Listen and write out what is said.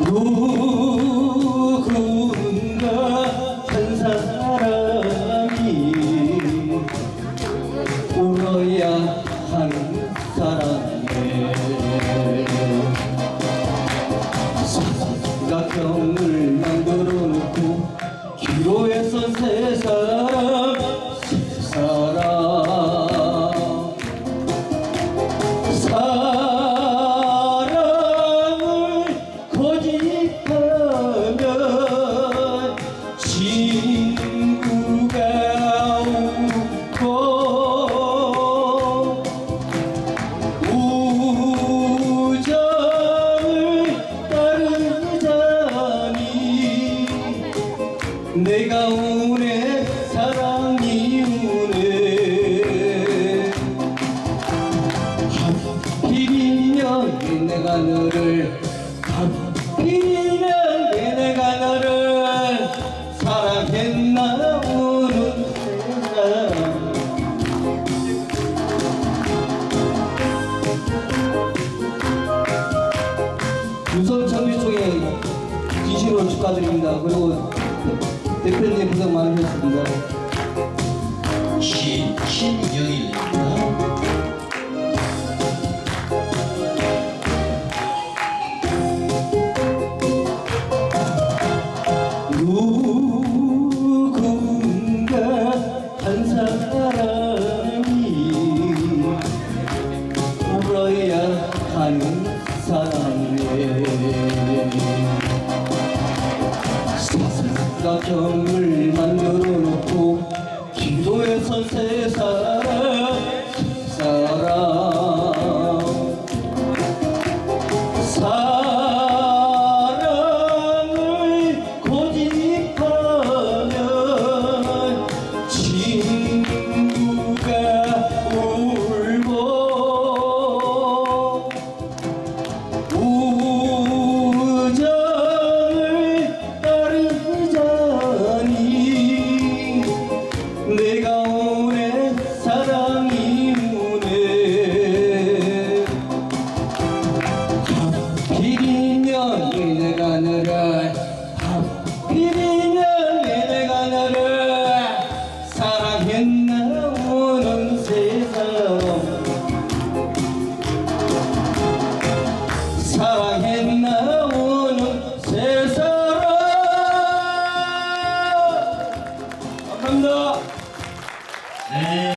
누군가 한 사람이 울어야 하는 사랑에 삼각형을 만들어 놓고 기로에서 세 사람 사랑을 고집하면 친구가 오고 우정을 따르자니 내가 오네 사랑이 오네 하필이면 내가 너를 하필이면 내가 너를 사랑했나 오는 세상 유성 청주총회 진심으로 축하드립니다. 그리고 대표님 고생 많으셨습니다. 신영일입니다. 누군가 한 사람이 울어야 하는 사랑에 삼각형을 만들어 놓고 기도에서 세 사람 사랑을 고집하면 친구가 울고 우정을 따르자니 내가 오네 사랑이 오네 하필이면 내가 너를 하필이면 내가 너를 사랑했나 오는 세상 사랑했나 오는 세상 감사합니다. 네.